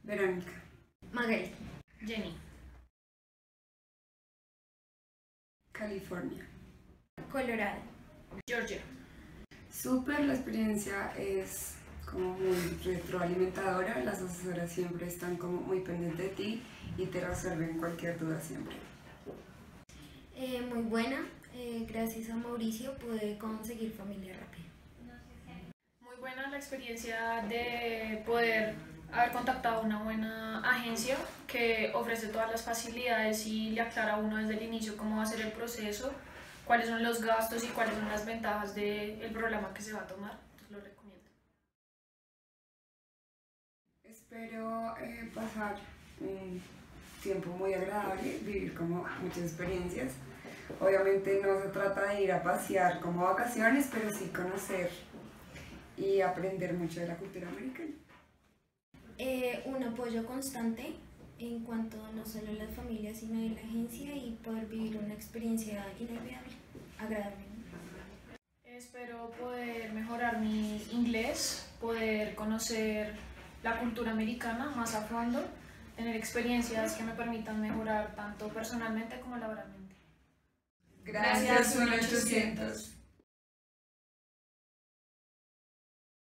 Verónica. Magali. Jenny. California. Colorado. Georgia. Súper, la experiencia es como muy retroalimentadora, las asesoras siempre están como muy pendientes de ti y te resuelven cualquier duda siempre. Muy buena, gracias a Mauricio pude conseguir familia rápido. Muy buena la experiencia de poder haber contactado una buena agencia que ofrece todas las facilidades y le aclara a uno desde el inicio cómo va a ser el proceso, cuáles son los gastos y cuáles son las ventajas del programa que se va a tomar. Entonces lo recomiendo. Espero pasar un tiempo muy agradable, vivir como muchas experiencias. Obviamente no se trata de ir a pasear como vacaciones, pero sí conocer y aprender mucho de la cultura americana. Un apoyo constante en cuanto no solo a las familias sino de la agencia y poder vivir una experiencia inolvidable, agradable. Espero poder mejorar mi inglés, poder conocer la cultura americana más a fondo, tener experiencias que me permitan mejorar tanto personalmente como laboralmente. Gracias, 1-800.